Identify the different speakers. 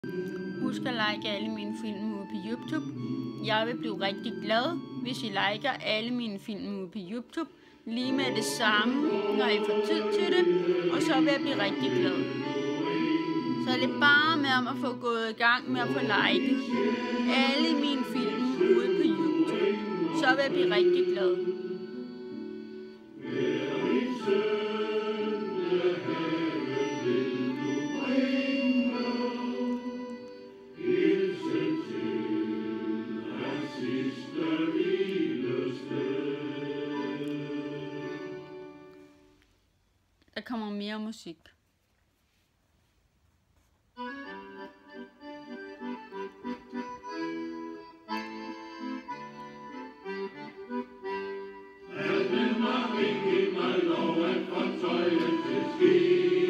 Speaker 1: Husk at like alle mine film ude på YouTube. Jeg vil blive rigtig glad, hvis I liker alle mine film ude på YouTube. Lige med det samme, når I får tid til det. Og så vil jeg blive rigtig glad. Så det er bare med om at få gået i gang med at få liket alle mine film ude på YouTube. Så vil jeg blive rigtig glad. Der kommer mere musik.
Speaker 2: Mig lov at fortøje til ski.